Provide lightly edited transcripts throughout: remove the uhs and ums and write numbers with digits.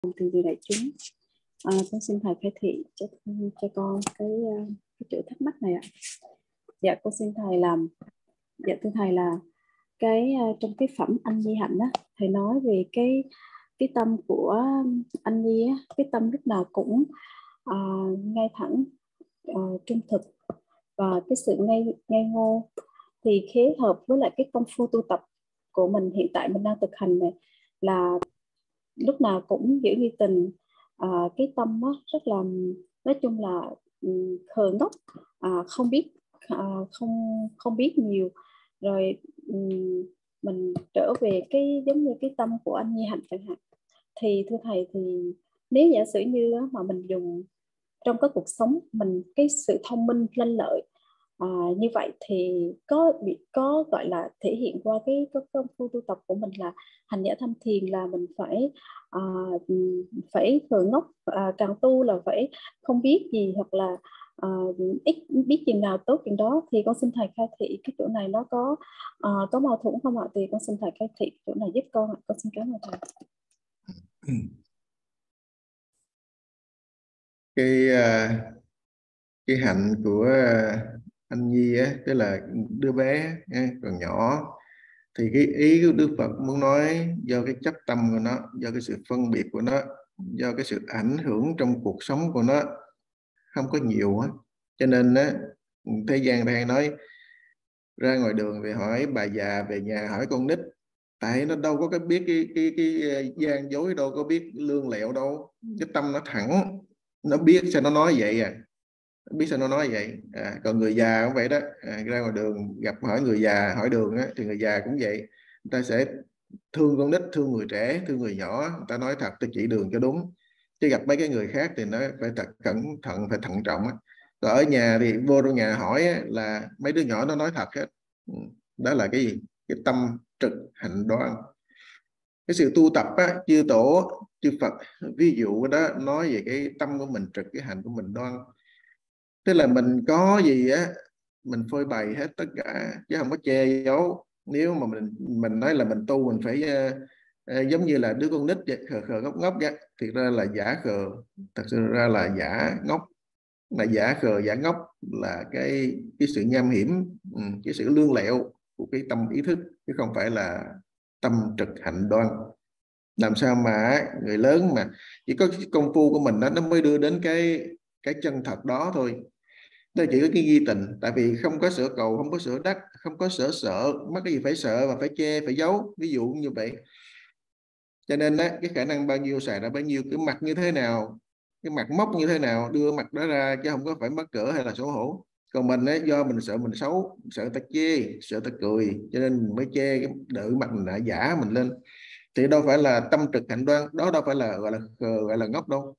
Từ từ đại chúng, con xin thầy khai thị cho con cái chỗ thắc mắc này ạ. Dạ con xin thầy làm. Dạ thưa thầy là cái trong cái phẩm anh Nhi Hạnh á, thầy nói về cái tâm của anh Nhi á, cái tâm lúc nào cũng ngay thẳng, trung thực và cái sự ngây ngô, thì kết hợp với lại cái công phu tu tập của mình hiện tại mình đang thực hành này là lúc nào cũng giữ như tình. Cái tâm đó rất là, nói chung là khờ ngốc, không biết, không không biết nhiều rồi. Mình trở về cái giống như cái tâm của anh Nhi Hạnh chẳng hạn, thì thưa thầy, thì nếu giả sử như mà mình dùng trong cái cuộc sống mình cái sự thông minh lanh lợi như vậy, thì có gọi là thể hiện qua cái công phu tu tập của mình là hành giả tham thiền là mình phải khờ ngốc, càng tu là phải không biết gì, hoặc là ít biết chừng nào tốt chừng đó. Thì con xin thầy khai thị cái chỗ này nó có mâu thuẫn không ạ? Thì con xin thầy khai thị chỗ này giúp con ạ. Con xin cảm ơn thầy. Cái hạnh của anh Nhi á, tức là đứa bé còn nhỏ, thì cái ý của Đức Phật muốn nói do cái chấp tâm của nó, do cái sự phân biệt của nó, do cái sự ảnh hưởng trong cuộc sống của nó không có nhiều á, cho nên á, thế gian hay nói ra ngoài đường thì hỏi bà già, về nhà hỏi con nít, tại nó đâu có biết cái gian dối, đâu có biết lương lẹo đâu, cái tâm nó thẳng, nó biết sao nó nói vậy à, biết sao nó nói vậy. Còn người già cũng vậy đó, ra ngoài đường gặp hỏi người già hỏi đường á, thì người già cũng vậy, người ta sẽ thương con nít, thương người trẻ, thương người nhỏ, người ta nói thật, tôi chỉ đường cho đúng. Chứ gặp mấy cái người khác thì nó phải thật cẩn thận, phải thận trọng á. Rồi ở nhà thì vô trong nhà hỏi á, là mấy đứa nhỏ nó nói thật hết. Đó là cái gì? Cái tâm trực hạnh đoan. Cái sự tu tập á, chư tổ chư Phật ví dụ đó, nói về cái tâm của mình trực, cái hạnh của mình đoan. Tức là mình có gì á, mình phơi bày hết tất cả chứ không có che giấu. Nếu mà mình nói là mình tu, mình phải giống như là đứa con nít vậy, khờ khờ ngốc ngốc vậy, thì ra là giả khờ, thật sự ra là giả ngốc. Mà giả khờ giả ngốc là cái sự nham hiểm, cái sự lương lẹo của cái tâm ý thức, chứ không phải là tâm trực hạnh đoan. Làm sao mà người lớn mà chỉ có cái công phu của mình nó mới đưa đến cái chân thật đó thôi. Tôi chỉ có cái ghi tình, tại vì không có sở cầu, không có sở đắc, không có sợ, mắc cái gì phải sợ và phải che, phải giấu, ví dụ như vậy. Cho nên á, cái khả năng bao nhiêu xài ra bấy nhiêu, cái mặt như thế nào, cái mặt móc như thế nào đưa mặt đó ra, chứ không có phải mắc cỡ hay là xấu hổ. Còn mình á, do mình sợ mình xấu, sợ ta chê, sợ ta cười, cho nên mình mới che, cái đỡ mặt mình lại giả mình lên. Thì đâu phải là tâm trực hạnh đoan, đó đâu phải là gọi là khờ, gọi là ngốc đâu.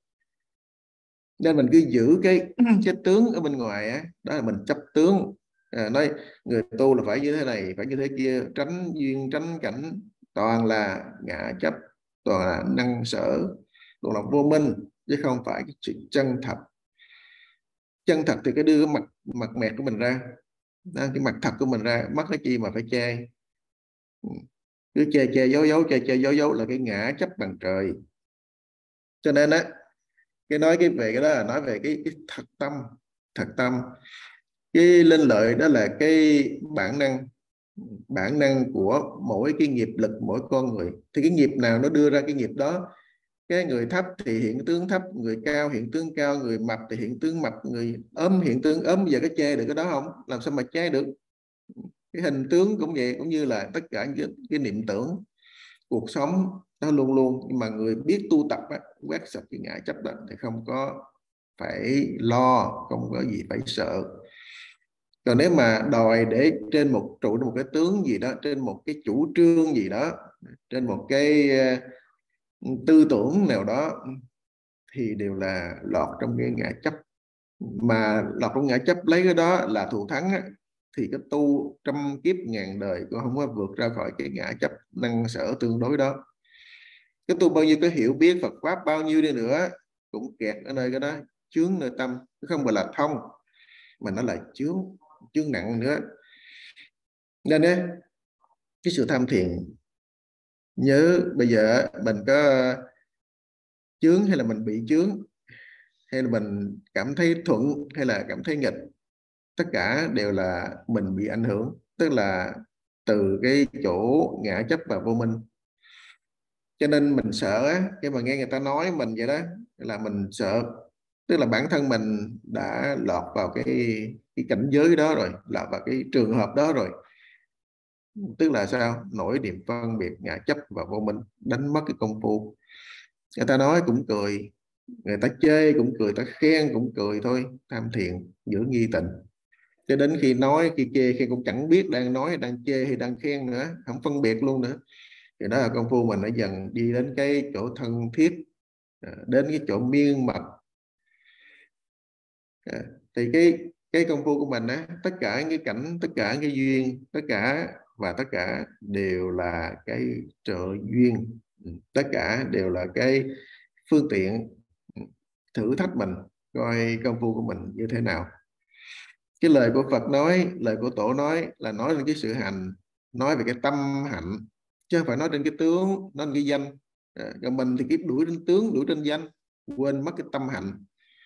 Nên mình cứ giữ cái tướng ở bên ngoài á, đó là mình chấp tướng. Nói người tu là phải như thế này, phải như thế kia, tránh duyên tránh cảnh, toàn là ngã chấp, toàn là năng sở, toàn là vô minh, chứ không phải cái sự chân thật. Chân thật thì cái đưa cái mặt mẹt của mình ra, cái mặt thật của mình ra, mất cái chi mà phải che. Cứ che giấu giấu là cái ngã chấp bằng trời. Cho nên á, về cái đó là nói về cái thật tâm. Thật tâm, cái linh lợi đó là cái bản năng của mỗi cái nghiệp lực, mỗi con người. Thì cái nghiệp nào nó đưa ra cái nghiệp đó. Cái người thấp thì hiện tướng thấp, người cao hiện tướng cao, người mập thì hiện tướng mập, người ốm hiện tướng ốm. Giờ có che được cái đó không? Làm sao mà che được? Cái hình tướng cũng vậy, cũng như là tất cả cái niệm tưởng cuộc sống nó luôn luôn. Nhưng mà người biết tu tập á, quét sạch cái ngã chấp đó, thì không có phải lo, không có gì phải sợ. Còn nếu mà đòi để trên một trụ, một cái tướng gì đó, trên một cái chủ trương gì đó, trên một cái tư tưởng nào đó, thì đều là lọt trong cái ngã chấp. Mà lọt trong ngã chấp lấy cái đó là thù thắng á, thì cái tu trăm kiếp ngàn đời cũng không có vượt ra khỏi cái ngã chấp năng sở tương đối đó. Cái tu bao nhiêu cái hiểu biết Phật pháp bao nhiêu đi nữa, cũng kẹt ở nơi cái đó, chướng nơi tâm, không phải là thông, mà nó là chướng nặng nữa. Nên á, cái sự tham thiền, nhớ bây giờ mình có chướng hay là mình bị chướng, hay là mình cảm thấy thuận hay là cảm thấy nghịch, tất cả đều là mình bị ảnh hưởng, tức là từ cái chỗ ngã chấp và vô minh. Cho nên mình sợ á, khi mà nghe người ta nói mình vậy đó là mình sợ, tức là bản thân mình đã lọt vào cái cảnh giới đó rồi, lọt vào cái trường hợp đó rồi. Tức là sao? Nổi niệm phân biệt ngã chấp và vô minh, đánh mất cái công phu. Người ta nói cũng cười, người ta chê cũng cười, ta khen cũng cười thôi. Tham thiền giữ nghi tịnh, cho đến khi nói khi chê, khi cũng chẳng biết đang nói đang chê hay đang khen nữa, không phân biệt luôn nữa, thì đó là công phu mình đã dần đi đến cái chỗ thân thiết, đến cái chỗ miên mật. Thì cái công phu của mình á, tất cả những cái cảnh, tất cả cái duyên, tất cả và tất cả đều là cái trợ duyên. Tất cả đều là cái phương tiện thử thách mình coi công phu của mình như thế nào. Cái lời của Phật nói, lời của Tổ nói là nói lên cái sự hành, nói về cái tâm hạnh, chứ không phải nói trên cái tướng, nói trên cái danh. Còn mình thì cái đuổi trên tướng, đuổi trên danh, quên mất cái tâm hạnh.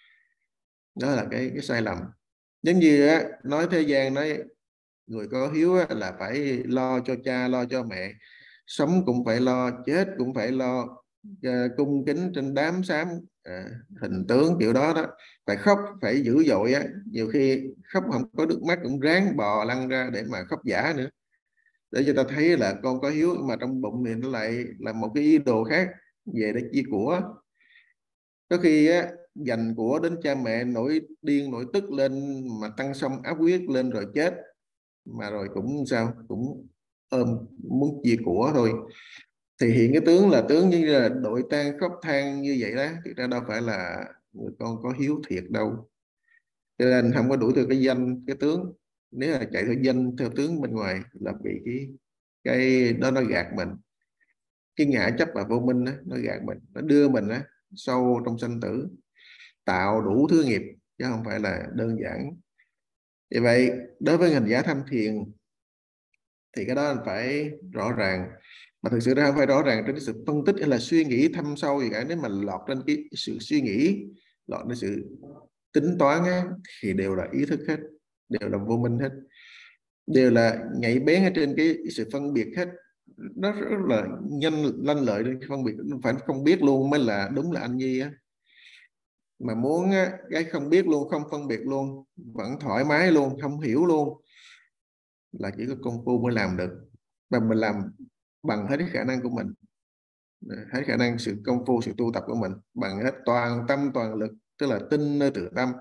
Đó là cái sai lầm. Giống như á, nói thế gian nói người có hiếu á, là phải lo cho cha, lo cho mẹ, sống cũng phải lo, chết cũng phải lo, cung kính trên đám sám, hình tướng kiểu đó đó, phải khóc, phải dữ dội á, nhiều khi khóc không có nước mắt cũng ráng bò lăn ra để mà khóc giả nữa, để cho ta thấy là con có hiếu, mà trong bụng thì nó lại là một cái ý đồ khác, về để chia của. Có khi á, dành của đến cha mẹ nổi điên nổi tức lên, mà tăng xong áp huyết lên rồi chết, mà rồi cũng sao cũng ôm muốn chia của thôi. Thì hiện cái tướng là tướng như là đội tang khóc than như vậy đó, thực ra đâu phải là người con có hiếu thiệt đâu. Cho nên không có đuổi theo cái danh cái tướng, nếu là chạy theo danh theo tướng bên ngoài là bị cái đó nó gạt mình. Cái ngã chấp và vô minh đó, nó gạt mình, nó đưa mình đó, sâu trong sanh tử, tạo đủ thứ nghiệp, chứ không phải là đơn giản. Vì vậy đối với hành giả tham thiền thì cái đó phải rõ ràng, mà thực sự ra không phải rõ ràng trên cái sự phân tích hay là suy nghĩ thâm sâu gì cả. Nếu mà lọt trên cái sự suy nghĩ, lọt đến sự tính toán á, thì đều là ý thức hết, đều là vô minh hết, đều là nhạy bén ở trên cái sự phân biệt hết. Nó rất là nhanh lanh lợi đến phân biệt, phải không biết luôn mới là đúng là anh Nhi á. Mà muốn á, cái không biết luôn, không phân biệt luôn, vẫn thoải mái luôn, không hiểu luôn, là chỉ có công phu mới làm được. Và mình làm bằng hết cái khả năng của mình, hết khả năng sự công phu, sự tu tập của mình, bằng hết toàn tâm toàn lực, tức là tinh nơi tự tâm,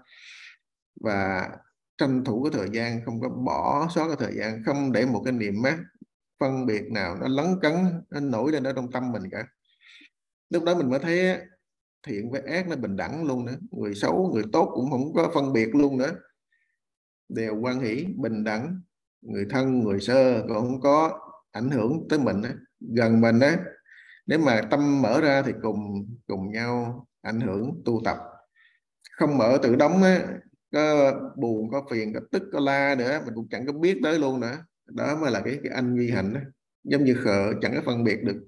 và tranh thủ cái thời gian, không có bỏ sót cái thời gian, không để một cái niệm mát phân biệt nào nó lấn cấn, nó nổi lên ở trong tâm mình cả. Lúc đó mình mới thấy thiện với ác nó bình đẳng luôn nữa, người xấu người tốt cũng không có phân biệt luôn nữa, đều hoan hỷ bình đẳng. Người thân người sơ cũng không có ảnh hưởng tới mình á, gần mình á, nếu mà tâm mở ra thì cùng cùng nhau ảnh hưởng tu tập. Không mở tự đóng á, có buồn có phiền có tức có la nữa mình cũng chẳng có biết tới luôn nữa. Đó mới là cái anh vi hạnh đó. Giống như khờ chẳng có phân biệt được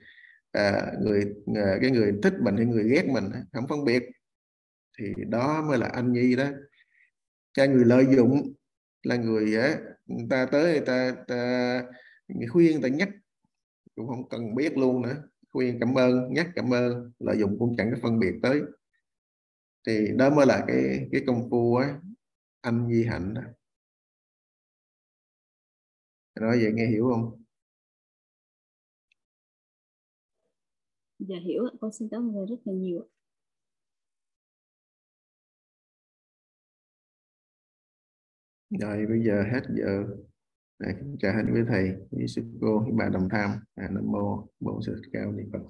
cái người thích mình hay người ghét mình, không phân biệt, thì đó mới là anh nhi đó. Cái người lợi dụng là người á, người ta tới người khuyên, người ta nhắc cũng không cần biết luôn nữa, khuyên cảm ơn, nhắc cảm ơn, lợi dụng cũng chẳng có phân biệt tới. Thì đó mới là cái công phu á, anh di hạnh đó. Nói vậy nghe hiểu không? Dạ hiểu ạ. Con xin cảm ơn rất là nhiều. Rồi bây giờ hết giờ. Chào hết quý thầy, quý sư cô, quý bà đồng tham. Nam mô Bổn Sư Thích Ca Mâu Ni Phật.